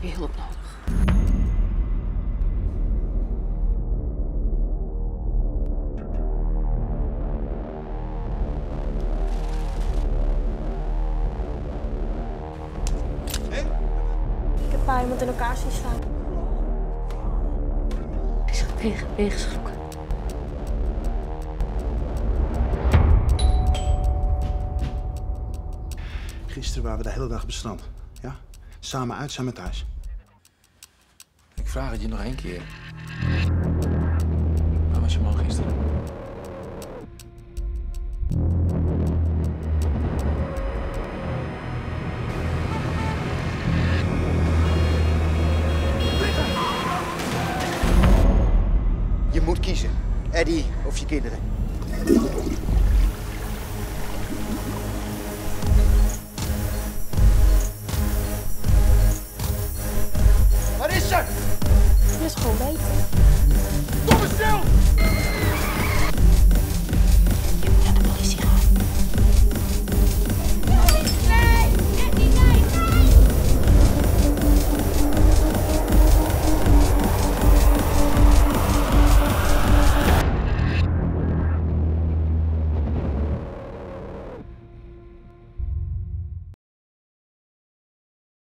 je hulp nodig. Ik heb een paar iemand in elkaar zien slaan. Ik zag tegen, ben je geschrokken? Gisteren waren we de hele dag op het strand. Ja? Samen uit, samen thuis. Ik vraag het je nog één keer. Waar was je man gisteren? Je moet kiezen. Eddie of je kinderen. Wat is er? Je is gewoon weten. Kom eens stil!